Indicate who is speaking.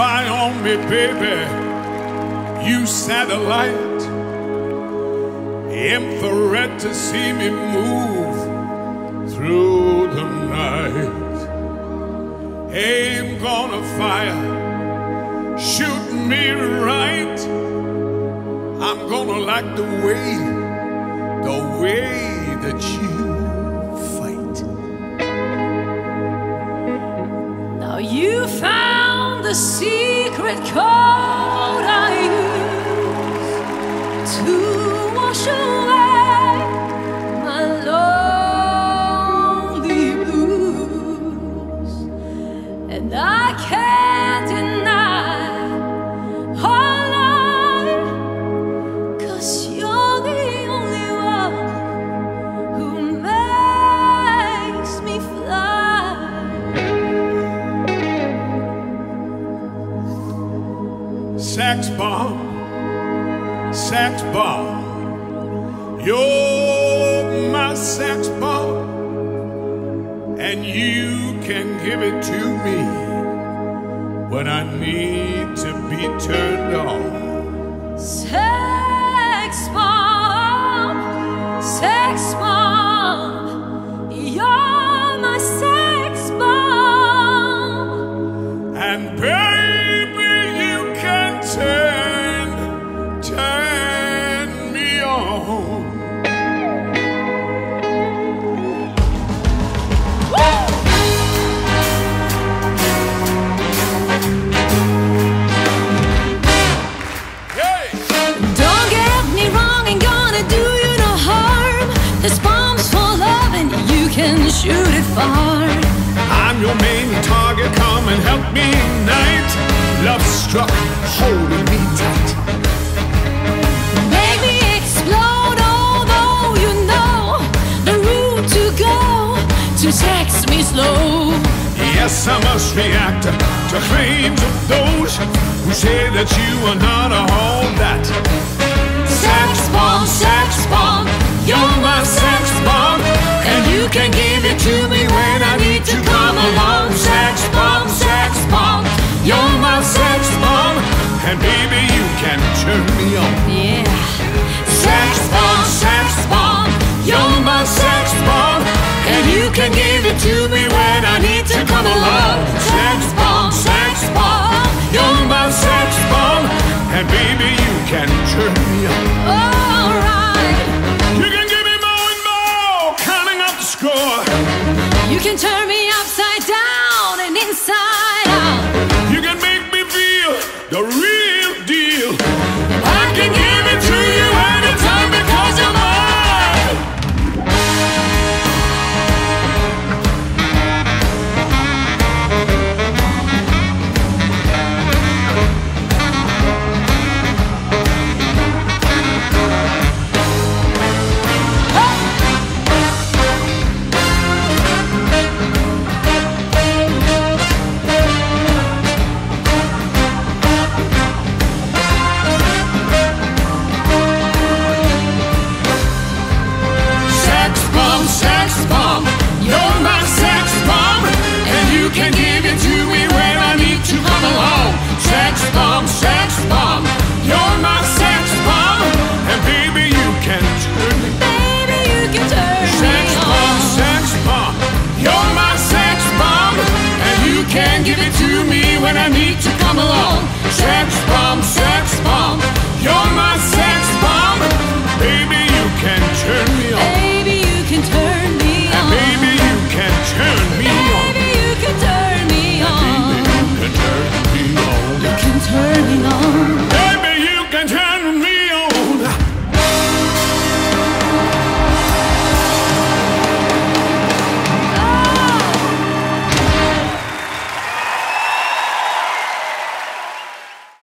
Speaker 1: spy on me, baby. You satellite, infrared to see me move through the night. Aim gonna fire, shoot me right. I'm gonna like the way that you fight.
Speaker 2: Now you found the secret code I use to wash away my lonely blues, and I can't deny our love, 'cause you're the only one who makes me fly.
Speaker 1: Sax bomb, sax bomb, you're my sax bomb, and you can give it to me when I need to be turned on.
Speaker 2: Sex bomb, you're my sex bomb.
Speaker 1: And baby, you can turn me on. Hey!
Speaker 2: Don't get me wrong, ain't gonna do you no harm. This bomb's for love and you can shoot it far.
Speaker 1: I'm your main target, come and help me ignite. Love struck, holding me tight.
Speaker 2: Make me explode, although you know the route to go to sex me slow.
Speaker 1: Yes, I must react to claims of those who say that you are not all that.
Speaker 2: Sex bomb, you're my sex bomb,
Speaker 1: And you can give it to me when I need to come along. Sex bomb, you're my sex bomb, and baby you can turn me on.
Speaker 2: yeah.
Speaker 1: Sex bomb, you're my sex bomb, and you can give it to me when I need to come along. Sex bomb, you're my sex bomb, and baby you can turn me on.
Speaker 2: Alright,
Speaker 1: You can give me more and more, counting up the score.
Speaker 2: you can turn me upside down and inside out.
Speaker 1: You can make me feel the real deal. I can give it to you anytime because you're mine. Sex bomb, you're my sex bomb, and you can give it to me when I need to come along. Sex bomb, you're my sex bomb, and baby you can turn me.
Speaker 2: Baby, you can turn
Speaker 1: Sex
Speaker 2: me
Speaker 1: bomb, you're my sex bomb, and you can give it to me when I need to come along. Sex bomb,